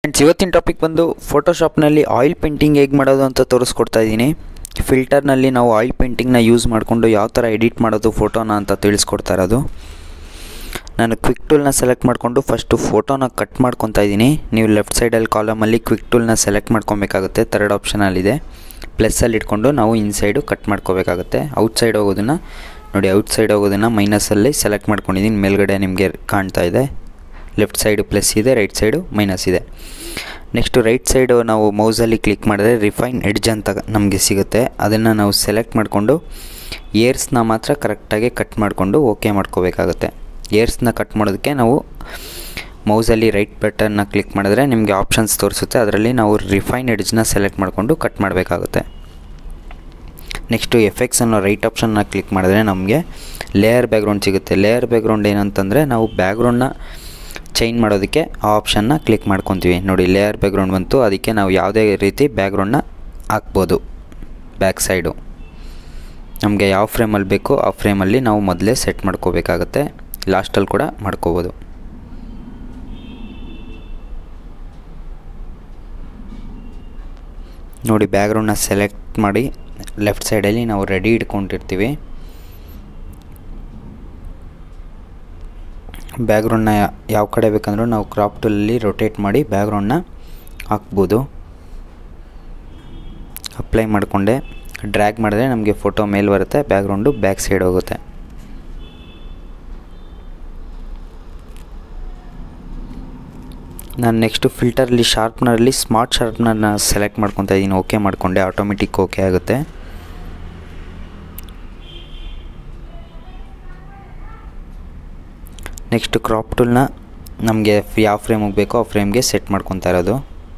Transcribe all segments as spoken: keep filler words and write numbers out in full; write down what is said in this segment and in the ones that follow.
Friends, ಇವತ್ತಿನ topic ಬಂದು ಫೋಟೋಶಾಪ್ನಲ್ಲಿ oil painting ಹೇಗೆ ಮಾಡೋದು ಅಂತ ತೋರಿಸ್ಕೊಡ್ತಾ ಇದ್ದೀನಿ. ಫಿಲ್ಟರ್ನಲ್ಲಿ ನಾವು ಆಯಿಲ್ ಪೇಂಟಿಂಗ್ನ ಯೂಸ್ ಮಾಡಿಕೊಂಡು ಯಾವ ಥರ ಎಡಿಟ್ ಮಾಡೋದು ಫೋಟೋನ ಅಂತ ತಿಳಿಸ್ಕೊಡ್ತಾ ಇರೋದು. ನಾನು ಕ್ವಿಕ್ ಟೂಲ್ನ ಸೆಲೆಕ್ಟ್ ಮಾಡಿಕೊಂಡು ಫಸ್ಟು ಫೋಟೋನ ಕಟ್ ಮಾಡ್ಕೊತಾ ಇದ್ದೀನಿ. ನೀವು ಲೆಫ್ಟ್ ಸೈಡಲ್ಲಿ ಕಾಲಮಲ್ಲಿ ಕ್ವಿಕ್ ಟೂಲ್ನ ಸೆಲೆಕ್ಟ್ ಮಾಡ್ಕೊಬೇಕಾಗುತ್ತೆ. ಥರ್ಡ್ ಆಪ್ಷನಲ್ಲಿದೆ, ಪ್ಲಸ್ಸಲ್ಲಿ ಇಟ್ಕೊಂಡು ನಾವು ಇನ್ಸೈಡು ಕಟ್ ಮಾಡ್ಕೋಬೇಕಾಗುತ್ತೆ. ಔಟ್ಸೈಡ್ ಹೋಗೋದನ್ನು ನೋಡಿ, ಔಟ್ಸೈಡ್ ಹೋಗೋದನ್ನು ಮೈನಸಲ್ಲಿ ಸೆಲೆಕ್ಟ್ ಮಾಡ್ಕೊಂಡಿದ್ದೀನಿ. ಮೇಲ್ಗಡೆ ನಿಮಗೆ ಕಾಣ್ತಾ ಇದೆ. ಲೆಫ್ಟ್ ಸೈಡು ಪ್ಲಸ್ ಇದೆ, ರೈಟ್ ಸೈಡು ಮೈನಸ್ ಇದೆ. ನೆಕ್ಸ್ಟು ರೈಟ್ ಸೈಡು ನಾವು ಮೌಸಲ್ಲಿ ಕ್ಲಿಕ್ ಮಾಡಿದ್ರೆ ರಿಫೈನ್ ಎಡ್ಜ್ ಅಂತ ನಮಗೆ ಸಿಗುತ್ತೆ. ಅದನ್ನು ನಾವು ಸೆಲೆಕ್ಟ್ ಮಾಡಿಕೊಂಡು ಏರ್ಸ್ನ ಮಾತ್ರ ಕರೆಕ್ಟಾಗಿ ಕಟ್ ಮಾಡಿಕೊಂಡು ಓಕೆ ಮಾಡ್ಕೋಬೇಕಾಗುತ್ತೆ. ಏರ್ಸ್ನ ಕಟ್ ಮಾಡೋದಕ್ಕೆ ನಾವು ಮೌಸಲ್ಲಿ ರೈಟ್ ಬಟನ್ನ ಕ್ಲಿಕ್ ಮಾಡಿದ್ರೆ ನಿಮಗೆ ಆಪ್ಷನ್ಸ್ ತೋರಿಸುತ್ತೆ. ಅದರಲ್ಲಿ ನಾವು ರಿಫೈನ್ ಎಡ್ಜ್ನ ಸೆಲೆಕ್ಟ್ ಮಾಡಿಕೊಂಡು ಕಟ್ ಮಾಡಬೇಕಾಗುತ್ತೆ. ನೆಕ್ಸ್ಟು ಎಫೆಕ್ಟ್ಸ್ ಅನ್ನೋ ರೈಟ್ ಆಪ್ಷನ್ನ ಕ್ಲಿಕ್ ಮಾಡಿದ್ರೆ ನಮಗೆ ಲೇಯರ್ ಬ್ಯಾಕ್ಗ್ರೌಂಡ್ ಸಿಗುತ್ತೆ. ಲೇಯರ್ ಬ್ಯಾಕ್ಗ್ರೌಂಡ್ ಏನಂತಂದರೆ ನಾವು ಬ್ಯಾಕ್ಗ್ರೌಂಡ್ನ ಚೇಂಜ್ ಮಾಡೋದಕ್ಕೆ ಆ ಆಪ್ಷನ್ನ ಕ್ಲಿಕ್ ಮಾಡ್ಕೊತೀವಿ. ನೋಡಿ, ಲೇಯರ್ ಬ್ಯಾಕ್ಗ್ರೌಂಡ್ ಬಂತು. ಅದಕ್ಕೆ ನಾವು ಯಾವುದೇ ರೀತಿ ಬ್ಯಾಕ್ಗ್ರೌಂಡ್ನ ಹಾಕ್ಬೋದು. ಬ್ಯಾಕ್ ಸೈಡು ನಮಗೆ ಯಾವ ಫ್ರೇಮಲ್ಲಿ ಬೇಕೋ ಆ ಫ್ರೇಮಲ್ಲಿ ನಾವು ಮೊದಲೇ ಸೆಟ್ ಮಾಡ್ಕೋಬೇಕಾಗತ್ತೆ. ಲಾಸ್ಟಲ್ಲಿ ಕೂಡ ಮಾಡ್ಕೋಬೋದು. ನೋಡಿ, ಬ್ಯಾಕ್ಗ್ರೌಂಡ್ನ ಸೆಲೆಕ್ಟ್ ಮಾಡಿ ಲೆಫ್ಟ್ ಸೈಡಲ್ಲಿ ನಾವು ರೆಡಿ ಇಟ್ಕೊಂಡಿರ್ತೀವಿ. ಬ್ಯಾಕ್ಗ್ರೌಂಡ್ನ ಯಾವ ಕಡೆ ಬೇಕಂದ್ರೂ ನಾವು ಕ್ರಾಪ್ ಟೂಲಲ್ಲಿ ರೊಟೇಟ್ ಮಾಡಿ ಬ್ಯಾಕ್ಗ್ರೌಂಡ್ನ ಹಾಕ್ಬೋದು. ಅಪ್ಲೈ ಮಾಡಿಕೊಂಡೆ ಡ್ರ್ಯಾಗ್ ಮಾಡಿದ್ರೆ ನಮಗೆ ಫೋಟೋ ಮೇಲೆ ಬರುತ್ತೆ, ಬ್ಯಾಕ್ಗ್ರೌಂಡು ಬ್ಯಾಕ್ ಸೈಡ್ ಹೋಗುತ್ತೆ. ನಾನು ನೆಕ್ಸ್ಟು ಫಿಲ್ಟರಲ್ಲಿ ಶಾರ್ಪ್ನರಲ್ಲಿ ಸ್ಮಾರ್ಟ್ ಶಾರ್ಪ್ನರ್ನ ಸೆಲೆಕ್ಟ್ ಮಾಡ್ಕೊತಾ ಇದ್ದೀನಿ. ಓಕೆ ಮಾಡಿಕೊಂಡೆ, ಆಟೋಮೆಟಿಕ್ ಓಕೆ ಆಗುತ್ತೆ. ನೆಕ್ಸ್ಟ್ ಕ್ರಾಪ್ ಟೂಲ್ನ ನಮಗೆ ಯಾವ ಫ್ರೇಮಿಗೆ ಬೇಕೋ ಆ ಫ್ರೇಮ್ಗೆ ಸೆಟ್ ಮಾಡ್ಕೊತಾ ಇರೋದು.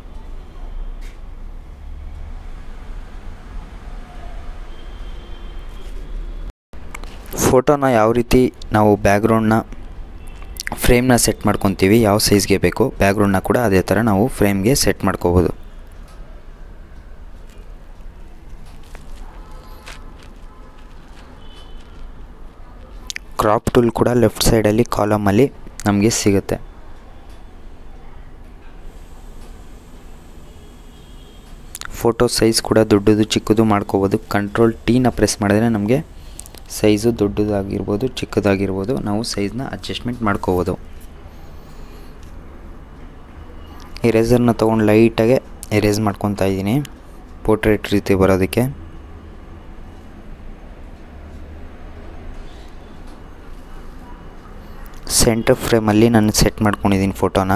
ಫೋಟೋನ ಯಾವ ರೀತಿ ನಾವು ಬ್ಯಾಕ್ಗ್ರೌಂಡ್ನ ಫ್ರೇಮ್ನ ಸೆಟ್ ಮಾಡ್ಕೊತೀವಿ, ಯಾವ ಸೈಜ್ಗೆ ಬೇಕು ಬ್ಯಾಕ್ಗ್ರೌಂಡ್ನ ಕೂಡ ಅದೇ ಥರ ನಾವು ಫ್ರೇಮ್ಗೆ ಸೆಟ್ ಮಾಡ್ಕೋಬೋದು. ಕ್ರಾಪ್ ಟೂಲ್ ಕೂಡ ಲೆಫ್ಟ್ ಸೈಡಲ್ಲಿ ಕಾಲಮಲ್ಲಿ ನಮಗೆ ಸಿಗುತ್ತೆ. ಫೋಟೋ ಸೈಜ್ ಕೂಡ ದೊಡ್ಡದು ಚಿಕ್ಕದು ಮಾಡ್ಕೋಬೋದು. ಕಂಟ್ರೋಲ್ ಟೀನ ಪ್ರೆಸ್ ಮಾಡಿದ್ರೆ ನಮಗೆ ಸೈಜು ದೊಡ್ಡದಾಗಿರ್ಬೋದು ಚಿಕ್ಕದಾಗಿರ್ಬೋದು ನಾವು ಸೈಜ್ನ ಅಡ್ಜಸ್ಟ್ಮೆಂಟ್ ಮಾಡ್ಕೋಬೋದು. ಎರೇಸರ್ನ ತೊಗೊಂಡು ಲೈಟಾಗೆ ಎರೇಸ್ ಮಾಡ್ಕೊತಾ ಇದ್ದೀನಿ ಪೋರ್ಟ್ರೇಟ್ ರೀತಿ ಬರೋದಕ್ಕೆ. ಸೆಂಟರ್ ಫ್ರೇಮಲ್ಲಿ ನಾನು ಸೆಟ್ ಮಾಡ್ಕೊಂಡಿದ್ದೀನಿ ಫೋಟೋನ.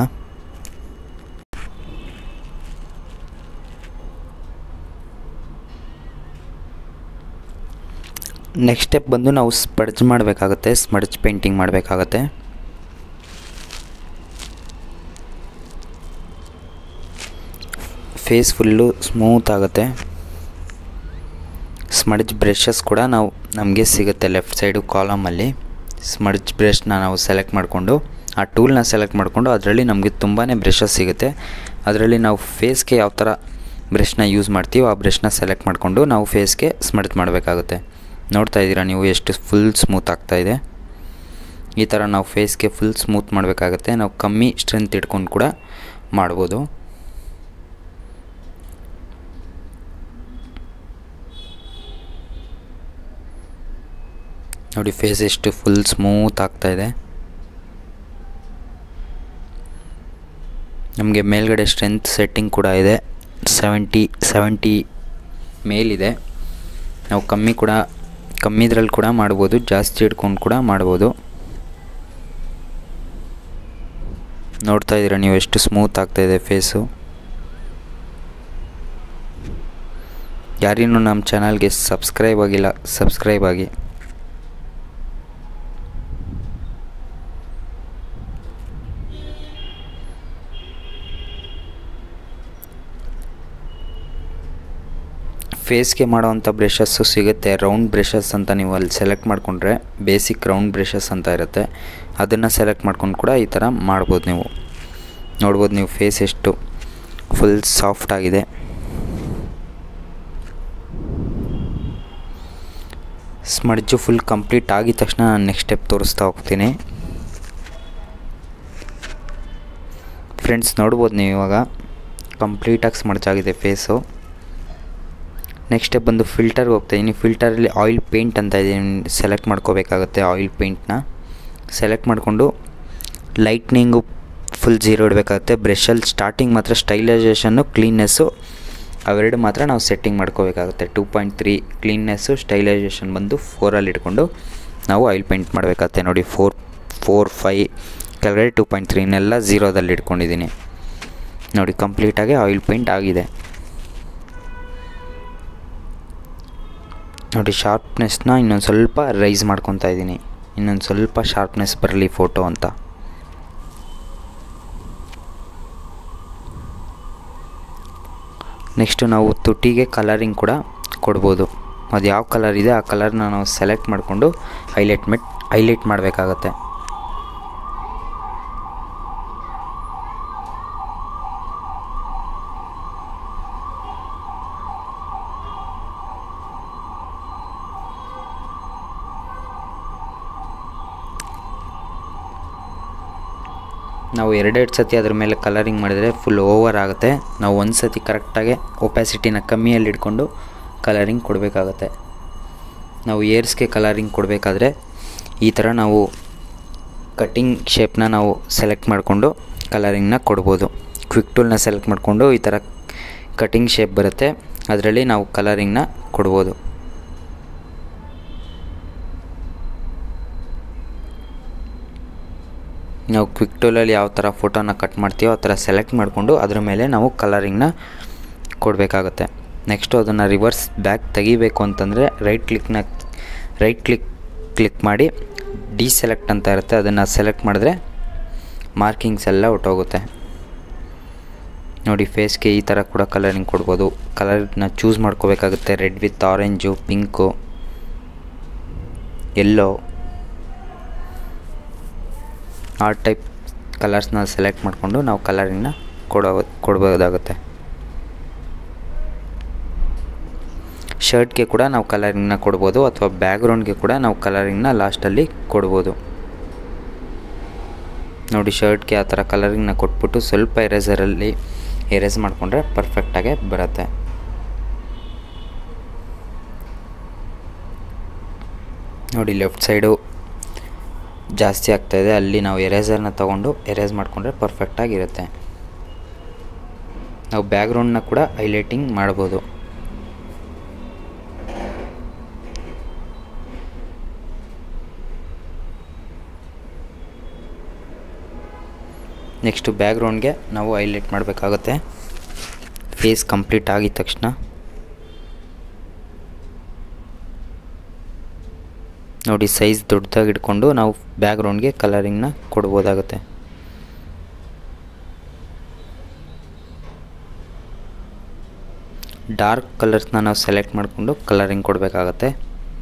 ನೆಕ್ಸ್ಟ್ ಸ್ಟೆಪ್ ಬಂದು ನಾವು ಸ್ಮಡ್ಜ್ ಮಾಡಬೇಕಾಗುತ್ತೆ. ಸ್ಮಡ್ಜ್ ಪೇಂಟಿಂಗ್ ಮಾಡಬೇಕಾಗತ್ತೆ. ಫೇಸ್ ಫುಲ್ಲು ಸ್ಮೂತ್ ಆಗುತ್ತೆ. ಸ್ಮಡ್ಜ್ ಬ್ರಷಸ್ ಕೂಡ ನಾವು ನಮಗೆ ಸಿಗುತ್ತೆ ಲೆಫ್ಟ್ ಸೈಡು ಕಾಲಮಲ್ಲಿ. ಸ್ಮಡ್ಜ್ ಬ್ರಷ್ನ ನಾವು ಸೆಲೆಕ್ಟ್ ಮಾಡಿಕೊಂಡು ಆ ಟೂಲ್ನ ಸೆಲೆಕ್ಟ್ ಮಾಡಿಕೊಂಡು ಅದರಲ್ಲಿ ನಮಗೆ ತುಂಬಾ ಬ್ರಷಸ್ ಸಿಗುತ್ತೆ. ಅದರಲ್ಲಿ ನಾವು ಫೇಸ್ಗೆ ಯಾವ ಥರ ಬ್ರಷ್ನ ಯೂಸ್ ಮಾಡ್ತೀವೋ ಆ ಬ್ರಷ್ನ ಸೆಲೆಕ್ಟ್ ಮಾಡಿಕೊಂಡು ನಾವು ಫೇಸ್ಗೆ ಸ್ಮಡ್ಜ್ ಮಾಡಬೇಕಾಗುತ್ತೆ. ನೋಡ್ತಾ ಇದ್ದೀರಾ ನೀವು ಎಷ್ಟು ಫುಲ್ ಸ್ಮೂತ್ ಆಗ್ತಾಯಿದೆ. ಈ ಥರ ನಾವು ಫೇಸ್ಗೆ ಫುಲ್ ಸ್ಮೂತ್ ಮಾಡಬೇಕಾಗುತ್ತೆ. ನಾವು ಕಮ್ಮಿ ಸ್ಟ್ರೆಂತ್ ಇಟ್ಕೊಂಡು ಕೂಡ ಮಾಡ್ಬೋದು. ನೋಡಿ, ಫೇಸ್ ಎಷ್ಟು ಫುಲ್ ಸ್ಮೂತ್ ಆಗ್ತಾಯಿದೆ. ನಮಗೆ ಮೇಲ್ಗಡೆ ಸ್ಟ್ರೆಂತ್ ಸೆಟ್ಟಿಂಗ್ ಕೂಡ ಇದೆ. ಸೆವೆಂಟಿ ಸೆವೆಂಟಿ ಮೇಲಿದೆ. ನಾವು ಕಮ್ಮಿ ಕೂಡ ಕಮ್ಮಿದ್ರಲ್ಲಿ ಕೂಡ ಮಾಡ್ಬೋದು, ಜಾಸ್ತಿ ಇಟ್ಕೊಂಡು ಕೂಡ ಮಾಡ್ಬೋದು. ನೋಡ್ತಾ ಇದ್ದೀರಾ ನೀವು ಎಷ್ಟು ಸ್ಮೂತ್ ಆಗ್ತಾಯಿದೆ ಫೇಸು. ಯಾರಿನ್ನೂ ನಮ್ಮ ಚಾನಲ್ಗೆ ಸಬ್ಸ್ಕ್ರೈಬ್ ಆಗಿಲ್ಲ, ಸಬ್ಸ್ಕ್ರೈಬ್ ಆಗಿ. ಫೇಸ್ಗೆ ಮಾಡೋವಂಥ ಬ್ರಷಸ್ಸು ಸಿಗುತ್ತೆ. ರೌಂಡ್ ಬ್ರಷಸ್ ಅಂತ ನೀವು ಅಲ್ಲಿ ಸೆಲೆಕ್ಟ್ ಮಾಡಿಕೊಂಡ್ರೆ ಬೇಸಿಕ್ ರೌಂಡ್ ಬ್ರಷಸ್ ಅಂತ ಇರುತ್ತೆ. ಅದನ್ನು ಸೆಲೆಕ್ಟ್ ಮಾಡ್ಕೊಂಡು ಕೂಡ ಈ ಥರ ಮಾಡ್ಬೋದು. ನೀವು ನೋಡ್ಬೋದು ನೀವು ಫೇಸ್ ಎಷ್ಟು ಫುಲ್ ಸಾಫ್ಟ್ ಆಗಿದೆ. ಸ್ಮಡ್ಜು ಫುಲ್ ಕಂಪ್ಲೀಟ್ ಆಗಿದ ತಕ್ಷಣ ನಾನು ನೆಕ್ಸ್ಟ್ ಸ್ಟೆಪ್ ತೋರಿಸ್ತಾ ಹೋಗ್ತೀನಿ. ಫ್ರೆಂಡ್ಸ್ ನೋಡ್ಬೋದು ನೀವು ಇವಾಗ ಕಂಪ್ಲೀಟಾಗಿ ಸ್ಮರ್ಚ್ ಆಗಿದೆ ಫೇಸು. ನೆಕ್ಸ್ಟ್ ಸ್ಟೆಪ್ ಬಂದು ಫಿಲ್ಟರ್ಗೆ ಹೋಗ್ತಾಯಿದ್ದೀನಿ. ಫಿಲ್ಟರಲ್ಲಿ ಆಯಿಲ್ ಪೇಂಟ್ ಅಂತ ಇದೀನಿ, ಸೆಲೆಕ್ಟ್ ಮಾಡ್ಕೋಬೇಕಾಗುತ್ತೆ. ಆಯಿಲ್ ಪೇಂಟ್ನ ಸೆಲೆಕ್ಟ್ ಮಾಡಿಕೊಂಡು ಲೈಟ್ನಿಂಗು ಫುಲ್ ಜೀರೋ ಇಡಬೇಕಾಗುತ್ತೆ. ಬ್ರಷಲ್ಲಿ ಸ್ಟಾರ್ಟಿಂಗ್ ಮಾತ್ರ ಸ್ಟೈಲೈಸೇಷನ್ನು ಕ್ಲೀನ್ನೆಸ್ಸು ಅವೆರಡು ಮಾತ್ರ ನಾವು ಸೆಟ್ಟಿಂಗ್ ಮಾಡ್ಕೋಬೇಕಾಗುತ್ತೆ. Two point three cleanness stylisation ಬಂದು ಫೋರಲ್ಲಿ ಇಟ್ಕೊಂಡು ನಾವು ಆಯಿಲ್ ಪೇಂಟ್ ಮಾಡಬೇಕಾಗುತ್ತೆ. ನೋಡಿ ಫೋರ್ ಫೋರ್ ಫೈ ಕೆಳಗಡೆ ಟೂ ಪಾಯಿಂಟ್ ತ್ರೀನೆಲ್ಲ ಝೀರೋದಲ್ಲಿ ಇಟ್ಕೊಂಡಿದ್ದೀನಿ. ನೋಡಿ ಕಂಪ್ಲೀಟಾಗಿ ಆಯಿಲ್ ಪೇಂಟ್ ಆಗಿದೆ. ನೋಡಿ ಶಾರ್ಪ್ನೆಸ್ನ ಇನ್ನೊಂದು ಸ್ವಲ್ಪ ರೈಸ್ ಮಾಡ್ಕೊತಾ ಇದ್ದೀನಿ, ಇನ್ನೊಂದು ಸ್ವಲ್ಪ ಶಾರ್ಪ್ನೆಸ್ ಬರಲಿ ಫೋಟೋ ಅಂತ. ನೆಕ್ಸ್ಟು ನಾವು ತುಟಿಗೆ ಕಲರಿಂಗ್ ಕೂಡ ಕೊಡ್ಬೋದು. ಅದು ಯಾವ ಕಲರ್ ಇದೆ ಆ ಕಲರ್ನ ನಾವು ಸೆಲೆಕ್ಟ್ ಮಾಡಿಕೊಂಡು ಹೈಲೈಟ್ ಮೆಟ್ ಹೈಲೈಟ್ ಮಾಡಬೇಕಾಗತ್ತೆ. ನಾವು ಎರಡೆರಡು ಸತಿ ಅದ್ರ ಮೇಲೆ ಕಲರಿಂಗ್ ಮಾಡಿದರೆ ಫುಲ್ ಓವರ್ ಆಗುತ್ತೆ. ನಾವು ಒಂದು ಸತಿ ಕರೆಕ್ಟಾಗಿ ಒಪ್ಯಾಸಿಟಿನ ಕಮ್ಮಿಯಲ್ಲಿ ಇಟ್ಕೊಂಡು ಕಲರಿಂಗ್ ಕೊಡಬೇಕಾಗತ್ತೆ. ನಾವು ಏರ್ಸ್ಗೆ ಕಲರಿಂಗ್ ಕೊಡಬೇಕಾದ್ರೆ ಈ ಥರ ನಾವು ಕಟ್ಟಿಂಗ್ ಶೇಪ್ನ ನಾವು ಸೆಲೆಕ್ಟ್ ಮಾಡಿಕೊಂಡು ಕಲರಿಂಗ್ನ ಕೊಡ್ಬೋದು. ಕ್ವಿಕ್ ಟೂಲ್ನ ಸೆಲೆಕ್ಟ್ ಮಾಡಿಕೊಂಡು ಈ ಥರ ಕಟ್ಟಿಂಗ್ ಶೇಪ್ ಬರುತ್ತೆ, ಅದರಲ್ಲಿ ನಾವು ಕಲರಿಂಗ್ನ ಕೊಡ್ಬೋದು. ನಾವು ಕ್ವಿಕ್ ಟೂಲಲ್ಲಿ ಯಾವ ಥರ ಫೋಟೋನ ಕಟ್ ಮಾಡ್ತೀವೋ ಆ ಥರ ಸೆಲೆಕ್ಟ್ ಮಾಡಿಕೊಂಡು ಅದ್ರ ಮೇಲೆ ನಾವು ಕಲರಿಂಗ್ನ ಕೊಡಬೇಕಾಗುತ್ತೆ. ನೆಕ್ಸ್ಟು ಅದನ್ನು ರಿವರ್ಸ್ ಬ್ಯಾಕ್ ತೆಗಿಬೇಕು ಅಂತಂದರೆ ರೈಟ್ ಕ್ಲಿಕ್ನ ರೈಟ್ ಕ್ಲಿಕ್ ಕ್ಲಿಕ್ ಮಾಡಿ ಡಿಸೆಲೆಕ್ಟ್ ಅಂತ ಇರುತ್ತೆ, ಅದನ್ನು ಸೆಲೆಕ್ಟ್ ಮಾಡಿದ್ರೆ ಮಾರ್ಕಿಂಗ್ಸ್ ಎಲ್ಲ ಹೊಟ್ಟೋಗುತ್ತೆ. ನೋಡಿ ಫೇಸ್ಗೆ ಈ ಥರ ಕೂಡ ಕಲರಿಂಗ್ ಕೊಡ್ಬೋದು. ಕಲರ್ನ ಚೂಸ್ ಮಾಡ್ಕೋಬೇಕಾಗುತ್ತೆ. Red with orange, pink, yellow ಆ ಟೈಪ್ ಕಲರ್ಸ್ನ ಸೆಲೆಕ್ಟ್ ಮಾಡಿಕೊಂಡು ನಾವು ಕಲರಿಂಗ್ನ ಕೊಡೋ ಕೊಡ್ಬೋದಾಗುತ್ತೆ. ಶರ್ಟ್ಗೆ ಕೂಡ ನಾವು ಕಲರಿಂಗ್ನ ಕೊಡ್ಬೋದು, ಅಥವಾ ಬ್ಯಾಕ್ಗ್ರೌಂಡ್ಗೆ ಕೂಡ ನಾವು ಕಲರಿಂಗ್ನ ಲಾಸ್ಟಲ್ಲಿ ಕೊಡ್ಬೋದು. ನೋಡಿ ಶರ್ಟ್ಗೆ ಆ ಥರ ಕಲರಿಂಗ್ನ ಕೊಟ್ಬಿಟ್ಟು ಸ್ವಲ್ಪ ಎರೇಸರಲ್ಲಿ ಎರೇಸ್ ಮಾಡಿಕೊಂಡ್ರೆ ಪರ್ಫೆಕ್ಟಾಗೆ ಬರುತ್ತೆ. ನೋಡಿ ಲೆಫ್ಟ್ ಸೈಡು ಜಾಸ್ತಿ ಆಗ್ತಾಯಿದೆ, ಅಲ್ಲಿ ನಾವು ಎರೇಸರ್ನ ತೊಗೊಂಡು ಎರೇಸ್ ಮಾಡಿಕೊಂಡ್ರೆ ಪರ್ಫೆಕ್ಟಾಗಿರುತ್ತೆ. ನಾವು ಬ್ಯಾಕ್ಗ್ರೌಂಡ್ನ ಕೂಡ ಹೈಲೈಟಿಂಗ್ ಮಾಡ್ಬೋದು. ನೆಕ್ಸ್ಟು ಬ್ಯಾಕ್ಗ್ರೌಂಡ್ಗೆ ನಾವು ಹೈಲೈಟ್ ಮಾಡಬೇಕಾಗುತ್ತೆ. ಫೇಸ್ ಕಂಪ್ಲೀಟ್ ಆಗಿದ ತಕ್ಷಣ ನೋಡಿ ಸೈಜ್ ದೊಡ್ಡದಾಗಿ ಇಟ್ಕೊಂಡು ನಾವು ಬ್ಯಾಕ್ಗ್ರೌಂಡ್ಗೆ ಕಲರಿಂಗ್ನ ಕೊಡ್ಬೋದಾಗುತ್ತೆ. ಡಾರ್ಕ್ ಕಲರ್ಸ್ನ ನಾವು ಸೆಲೆಕ್ಟ್ ಮಾಡಿಕೊಂಡು ಕಲರಿಂಗ್ ಕೊಡಬೇಕಾಗತ್ತೆ.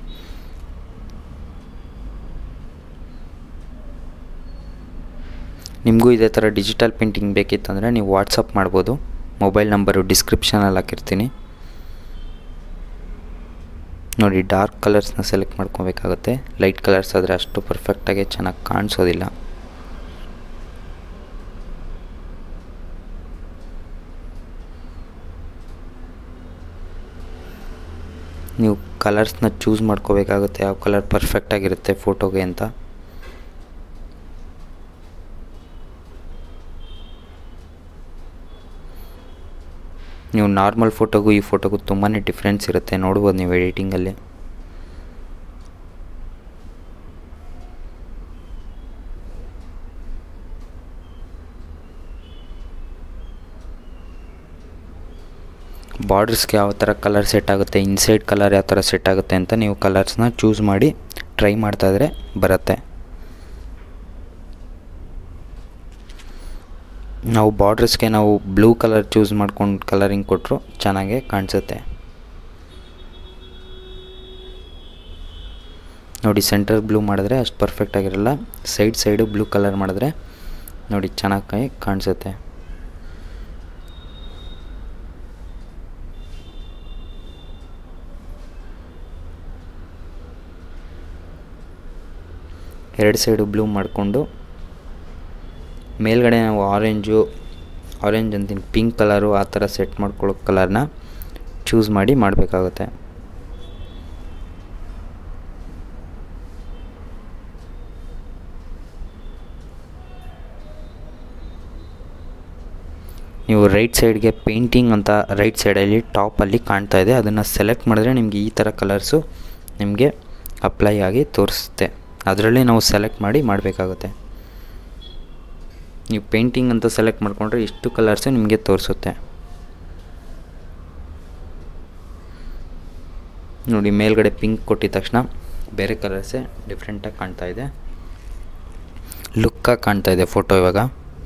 ನಿಮಗೂ ಇದೇ ಥರ ಡಿಜಿಟಲ್ ಪೇಂಟಿಂಗ್ ಬೇಕಿತ್ತಂದರೆ ನೀವು ವಾಟ್ಸಪ್ ಮಾಡ್ಬೋದು. ಮೊಬೈಲ್ ನಂಬರು ಡಿಸ್ಕ್ರಿಪ್ಷನಲ್ಲಿ ಹಾಕಿರ್ತೀನಿ. ನೋಡಿ ಡಾರ್ಕ್ ಕಲರ್ಸ್ನ ಸೆಲೆಕ್ಟ್ ಮಾಡ್ಕೋಬೇಕಾಗುತ್ತೆ. ಲೈಟ್ ಕಲರ್ಸ್ ಆದರೆ ಅಷ್ಟು ಪರ್ಫೆಕ್ಟಾಗಿ ಚೆನ್ನಾಗಿ ಕಾಣಿಸೋದಿಲ್ಲ. ನೀವು ಕಲರ್ಸ್ನ ಚೂಸ್ ಮಾಡ್ಕೋಬೇಕಾಗುತ್ತೆ, ಯಾವ ಕಲರ್ ಪರ್ಫೆಕ್ಟಾಗಿರುತ್ತೆ ಫೋಟೋಗೆ ಅಂತ. ನೀವು ನಾರ್ಮಲ್ ಫೋಟೋಗೂ ಈ ಫೋಟೋಗೂ ತುಂಬಾ ಡಿಫ್ರೆನ್ಸ್ ಇರುತ್ತೆ, ನೋಡ್ಬೋದು ನೀವು ಎಡಿಟಿಂಗಲ್ಲಿ. ಬಾರ್ಡರ್ಸ್ಗೆ ಯಾವ ಥರ ಕಲರ್ ಸೆಟ್ ಆಗುತ್ತೆ, ಇನ್ಸೈಡ್ ಕಲರ್ ಯಾವ ಥರ ಸೆಟ್ ಆಗುತ್ತೆ ಅಂತ ನೀವು ಕಲರ್ಸ್ನ ಚೂಸ್ ಮಾಡಿ ಟ್ರೈ ಮಾಡ್ತಾಯಿದ್ರೆ ಬರುತ್ತೆ. ನಾವು ಬಾರ್ಡರ್ಸ್ಗೆ ನಾವು ಬ್ಲೂ ಕಲರ್ ಚೂಸ್ ಮಾಡ್ಕೊಂಡು ಕಲರಿಂಗ್ ಕೊಟ್ಟರು ಚೆನ್ನಾಗೇ ಕಾಣಿಸುತ್ತೆ. ನೋಡಿ ಸೆಂಟರ್ ಬ್ಲೂ ಮಾಡಿದ್ರೆ ಅಷ್ಟು ಪರ್ಫೆಕ್ಟಾಗಿರಲ್ಲ, ಸೈಡ್ ಸೈಡು ಬ್ಲೂ ಕಲರ್ ಮಾಡಿದ್ರೆ ನೋಡಿ ಚೆನ್ನಾಗಿ ಕಾಣಿಸುತ್ತೆ. ಎರಡು ಸೈಡು ಬ್ಲೂ ಮಾಡಿಕೊಂಡು ಮೇಲ್ಗಡೆ ನಾವು ಆರೆಂಜು ಆರೆಂಜ್ ಅಂತೀನಿ ಪಿಂಕ್ ಕಲರು ಆ ಥರ ಸೆಟ್ ಮಾಡ್ಕೊಳ್ಳೋ ಕಲರ್ನ ಚೂಸ್ ಮಾಡಿ ಮಾಡಬೇಕಾಗುತ್ತೆ. ನೀವು ರೈಟ್ ಸೈಡ್ಗೆ ಪೇಂಟಿಂಗ್ ಅಂತ ರೈಟ್ ಸೈಡಲ್ಲಿ ಟಾಪಲ್ಲಿ ಕಾಣ್ತಾ ಇದೆ, ಅದನ್ನು ಸೆಲೆಕ್ಟ್ ಮಾಡಿದ್ರೆ ನಿಮಗೆ ಈ ಥರ ಕಲರ್ಸು ನಿಮಗೆ ಅಪ್ಲೈ ಆಗಿ ತೋರಿಸುತ್ತೆ. ಅದರಲ್ಲಿ ನಾವು ಸೆಲೆಕ್ಟ್ ಮಾಡಿ ಮಾಡಬೇಕಾಗುತ್ತೆ. ನೀವು ಪೇಂಟಿಂಗ್ ಅಂತ ಸೆಲೆಕ್ಟ್ ಮಾಡಿಕೊಂಡ್ರೆ ಇಷ್ಟು ಕಲರ್ಸು ನಿಮಗೆ ತೋರಿಸುತ್ತೆ. ನೋಡಿ ಮೇಲ್ಗಡೆ ಪಿಂಕ್ ಕೊಟ್ಟಿದ ತಕ್ಷಣ ಬೇರೆ ಕಲರ್ಸೇ ಡಿಫ್ರೆಂಟಾಗಿ ಕಾಣ್ತಾ ಇದೆ, ಲುಕ್ಕಾಗಿ ಕಾಣ್ತಾ ಇದೆ ಫೋಟೋ. ಇವಾಗ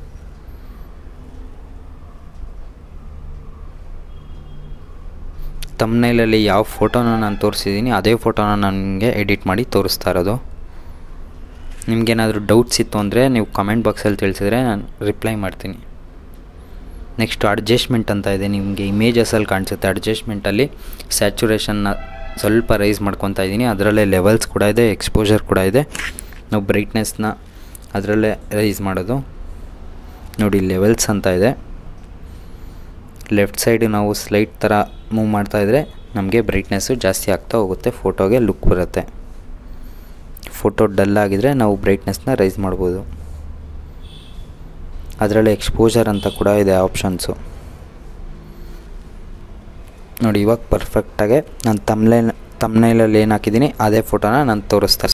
ತಮ್ನೈಲಲ್ಲಿ ಯಾವ ಫೋಟೋನ ನಾನು ತೋರಿಸಿದ್ದೀನಿ ಅದೇ ಫೋಟೋನ ನನಗೆ ಎಡಿಟ್ ಮಾಡಿ ತೋರಿಸ್ತಾ ಇರೋದು. ನಿಮಗೇನಾದರೂ ಡೌಟ್ಸ್ ಇತ್ತು ಅಂದರೆ ನೀವು ಕಮೆಂಟ್ ಬಾಕ್ಸಲ್ಲಿ ತಿಳಿಸಿದ್ರೆ ನಾನು ರಿಪ್ಲೈ ಮಾಡ್ತೀನಿ. ನೆಕ್ಸ್ಟ್ ಅಡ್ಜಸ್ಟ್ಮೆಂಟ್ ಅಂತ ಇದೆ, ನಿಮಗೆ ಇಮೇಜಸಲ್ಲಿ ಕಾಣಿಸುತ್ತೆ. ಅಡ್ಜಸ್ಟ್ಮೆಂಟಲ್ಲಿ ಸ್ಯಾಚುರೇಷನ್ನ ಸ್ವಲ್ಪ ರೈಸ್ ಮಾಡ್ಕೊತಾ ಇದ್ದೀನಿ, ಅದರಲ್ಲೇ ಲೆವೆಲ್ಸ್ ಕೂಡ ಇದೆ, ಎಕ್ಸ್ಪೋಜರ್ ಕೂಡ ಇದೆ. ನಾವು ಬ್ರೈಟ್ನೆಸ್ನ ಅದರಲ್ಲೇ ರೈಸ್ ಮಾಡೋದು. ನೋಡಿ ಲೆವೆಲ್ಸ್ ಅಂತ ಇದೆ. ಲೆಫ್ಟ್ ಸೈಡ್ ನಾವು ಸ್ಲೈಡ್ ಥರ ಮೂವ್ ಮಾಡ್ತಾಯಿದ್ರೆ ನಮಗೆ ಬ್ರೈಟ್ನೆಸ್ಸು ಜಾಸ್ತಿ ಆಗ್ತಾ ಹೋಗುತ್ತೆ, ಫೋಟೋಗೆ ಲುಕ್ ಬರುತ್ತೆ. ಫೋಟೋ ಡಲ್ ಆಗಿದ್ರೆ ನಾವು ಬ್ರೈಟ್ನೆಸ್ನ ರೈಸ್ ಮಾಡ್ಬೋದು. ಅದರಲ್ಲೇ ಎಕ್ಸ್ಪೋಜರ್ ಅಂತ ಕೂಡ ಇದೆ ಆಪ್ಷನ್ಸು. ನೋಡಿ ಇವಾಗ ಪರ್ಫೆಕ್ಟಾಗೆ ನಾನು ತಮ್ನೈಲ್ ತಮ್ನೈಲಲ್ಲಿ ಏನು ಹಾಕಿದ್ದೀನಿ ಅದೇ ಫೋಟೋನ ನಾನು ತೋರಿಸ್ತಾ